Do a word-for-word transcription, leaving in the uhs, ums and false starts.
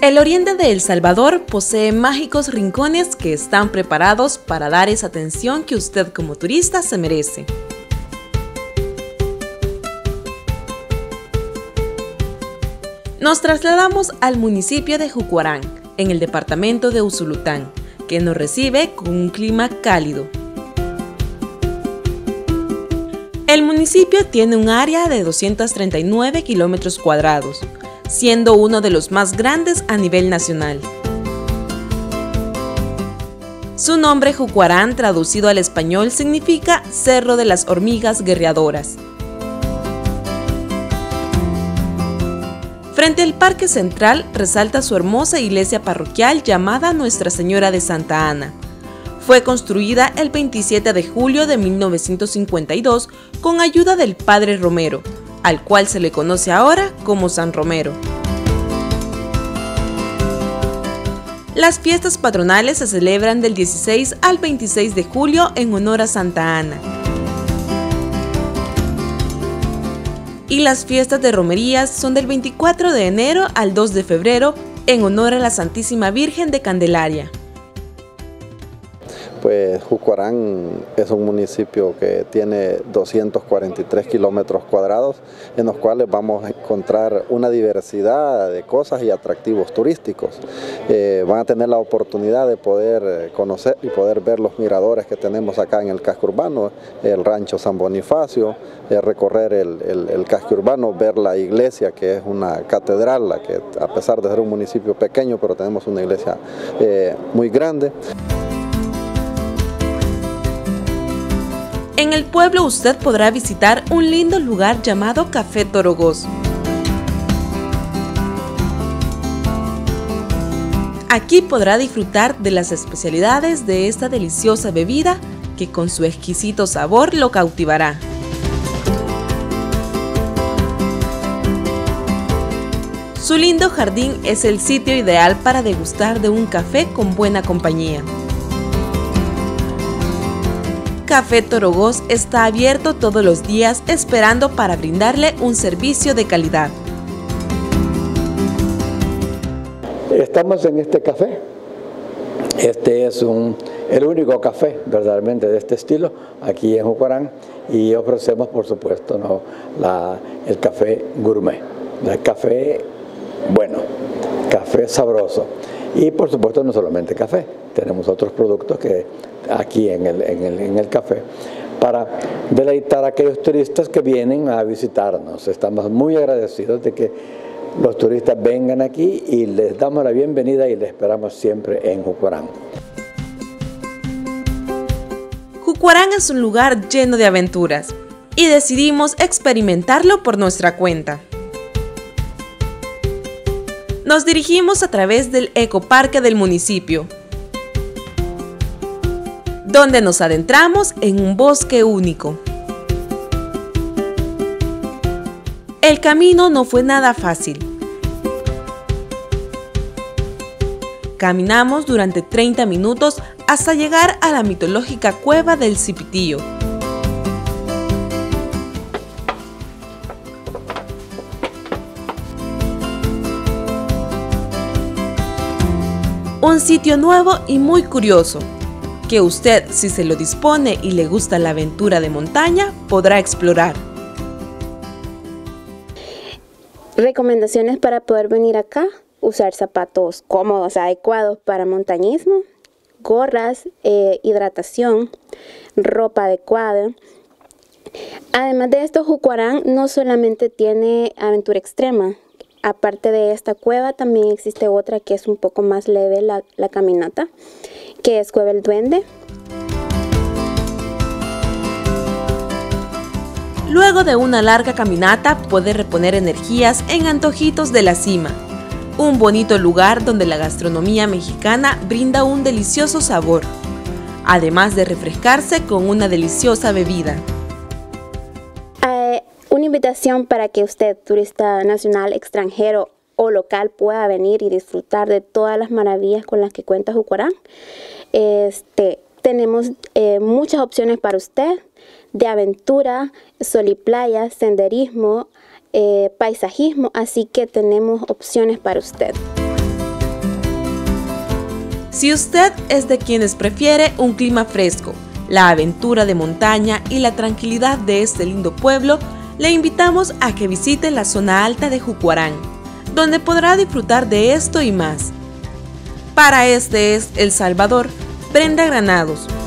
El oriente de El Salvador posee mágicos rincones que están preparados para dar esa atención que usted como turista se merece. Nos trasladamos al municipio de Jucuarán, en el departamento de Usulután, que nos recibe con un clima cálido. El municipio tiene un área de doscientos treinta y nueve kilómetros cuadrados, siendo uno de los más grandes a nivel nacional. Su nombre Jucuarán, traducido al español, significa Cerro de las Hormigas Guerreadoras. Frente al Parque Central resalta su hermosa iglesia parroquial llamada Nuestra Señora de Santa Ana. Fue construida el veintisiete de julio de mil novecientos cincuenta y dos con ayuda del Padre Romero, al cual se le conoce ahora como San Romero. Las fiestas patronales se celebran del dieciséis al veintiséis de julio en honor a Santa Ana. Y las fiestas de romerías son del veinticuatro de enero al dos de febrero en honor a la Santísima Virgen de Candelaria. Pues Jucuarán es un municipio que tiene doscientos cuarenta y tres kilómetros cuadrados, en los cuales vamos a encontrar una diversidad de cosas y atractivos turísticos. Eh, van a tener la oportunidad de poder conocer y poder ver los miradores que tenemos acá en el casco urbano, el rancho San Bonifacio, eh, recorrer el, el, el casco urbano, ver la iglesia, que es una catedral, la que a pesar de ser un municipio pequeño, pero tenemos una iglesia eh, muy grande. En el pueblo usted podrá visitar un lindo lugar llamado Café Torogós. Aquí podrá disfrutar de las especialidades de esta deliciosa bebida que con su exquisito sabor lo cautivará. Su lindo jardín es el sitio ideal para degustar de un café con buena compañía. Café Torogós está abierto todos los días esperando para brindarle un servicio de calidad. Estamos en este café. Este es un, el único café verdaderamente de este estilo aquí en Jucuarán y ofrecemos por supuesto ¿no? la, el café gourmet, el café bueno, café sabroso. Y por supuesto no solamente café, tenemos otros productos que aquí en el, en el, en el café para deleitar a aquellos turistas que vienen a visitarnos. Estamos muy agradecidos de que los turistas vengan aquí y les damos la bienvenida y les esperamos siempre en Jucuarán. Jucuarán es un lugar lleno de aventuras y decidimos experimentarlo por nuestra cuenta. Nos dirigimos a través del ecoparque del municipio, donde nos adentramos en un bosque único. El camino no fue nada fácil. Caminamos durante treinta minutos hasta llegar a la mitológica cueva del Cipitillo. Un sitio nuevo y muy curioso, que usted, si se lo dispone y le gusta la aventura de montaña, podrá explorar. Recomendaciones para poder venir acá: usar zapatos cómodos, adecuados para montañismo, gorras, eh, hidratación, ropa adecuada. Además de esto, Jucuarán no solamente tiene aventura extrema. Aparte de esta cueva, también existe otra que es un poco más leve la, la caminata, que es Cueva El Duende. Luego de una larga caminata, puede reponer energías en Antojitos de la Cima, un bonito lugar donde la gastronomía mexicana brinda un delicioso sabor, además de refrescarse con una deliciosa bebida. Eh, una invitación para que usted, turista nacional, extranjero o local, pueda venir y disfrutar de todas las maravillas con las que cuenta Jucuarán. Este, tenemos eh, muchas opciones para usted, de aventura, sol y playa, senderismo, eh, paisajismo, así que tenemos opciones para usted. Si usted es de quienes prefiere un clima fresco, la aventura de montaña y la tranquilidad de este lindo pueblo, le invitamos a que visite la zona alta de Jucuarán, donde podrá disfrutar de esto y más. Para Este es El Salvador, Brenda Granados.